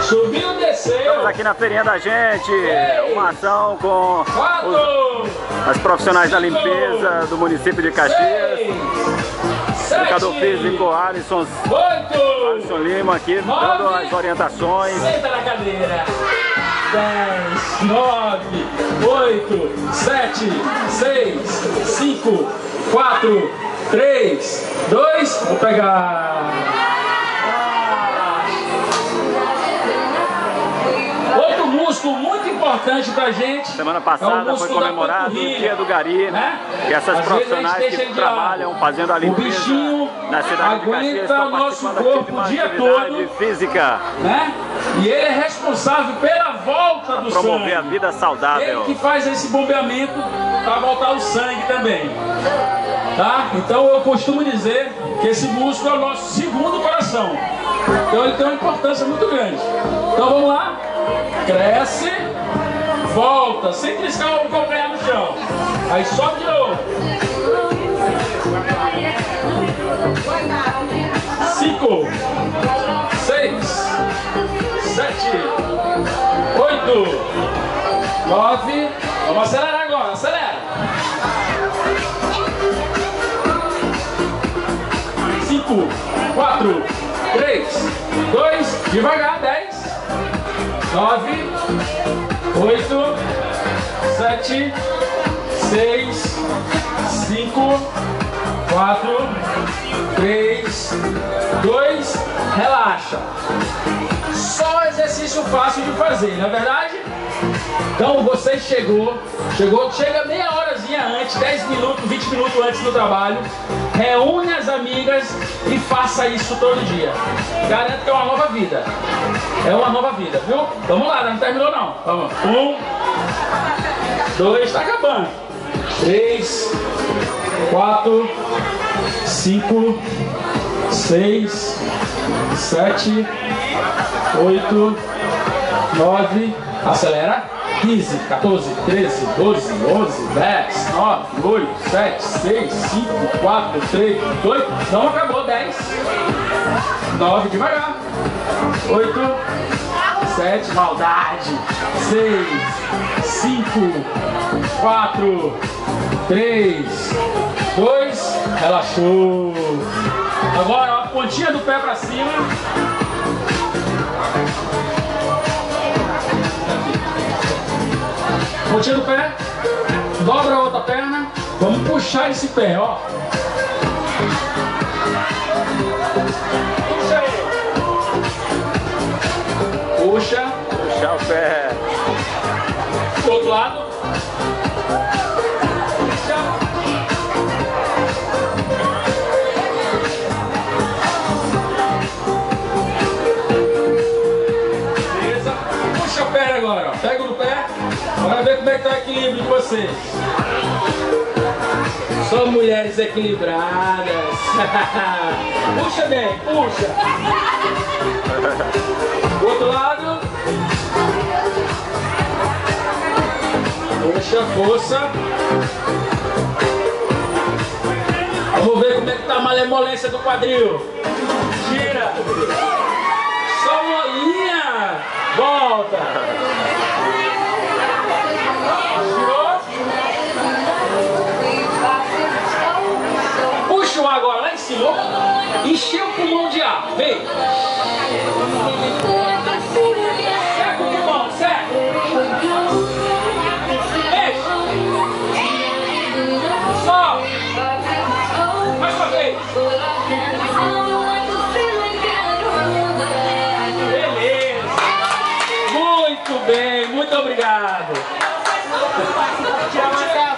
Subiu, desceu. Estamos aqui na feirinha da gente, uma ação com as profissionais da limpeza do município de Caxias. Educador físico Alisson Lima aqui dando as orientações. Senta na cadeira. 10, 9, 8, 7, 6, 5, 4, 3, 2, vou pegar. Outro músculo muito importante pra gente. Semana passada foi comemorado o Dia do Gari, né? E essas profissionais que trabalham fazendo a limpeza na cidade de Caxias estão participando de uma atividade física, né? E ele é responsável pela volta do sangue. Promover a vida saudável. Ele que faz esse bombeamento para voltar o sangue também. Tá? Então eu costumo dizer que esse músculo é o nosso segundo coração. Então ele tem uma importância muito grande. Então vamos lá. Cresce, volta, sem triscar o calcanhar no chão. Aí sobe de novo. 5, 6, 7, 8, 9. Vamos acelerar agora, acelera. 5, 4, 3, 2, devagar, 10, 9, 8, 7, 6, 5, 4, 3, 2, relaxa. Só exercício fácil de fazer, não é verdade? Então você chega meia horazinha antes, 10 minutos, 20 minutos antes do trabalho, reúne as amigas e faça isso todo dia. Garanto que é uma nova vida. É uma nova vida, viu? Vamos lá, não terminou não. Vamos. 1, 2, tá acabando. 3, 4, 5, 6, 7, 8, 9, acelera. 15, 14, 13, 12, 11, 10, 9, 8, 7, 6, 5, 4, 3, 2, não acabou, 10, 9, devagar, 8, 7, maldade, 6, 5, 4, 3, 2, relaxou. Agora, ó, a pontinha do pé pra cima. Pontinha do pé, dobra a outra perna, vamos puxar esse pé, ó. Puxa aí. Puxa. Puxar o pé. Do outro lado. Puxa. Beleza. Puxa a perna agora, ó. Pega no pé. Bora ver como é que tá o equilíbrio de vocês. Só mulheres equilibradas. Puxa bem, puxa. Do outro lado. Puxa, força. Vamos ver como é que tá a malemolência do quadril. Gira. Só uma linha. Volta. Puxa o ar agora lá em cima. Encheu o pulmão de ar. Vem. Seca o pulmão, seca. Enche. Só. Mais uma vez. Beleza. Muito bem, muito obrigado. Tchau,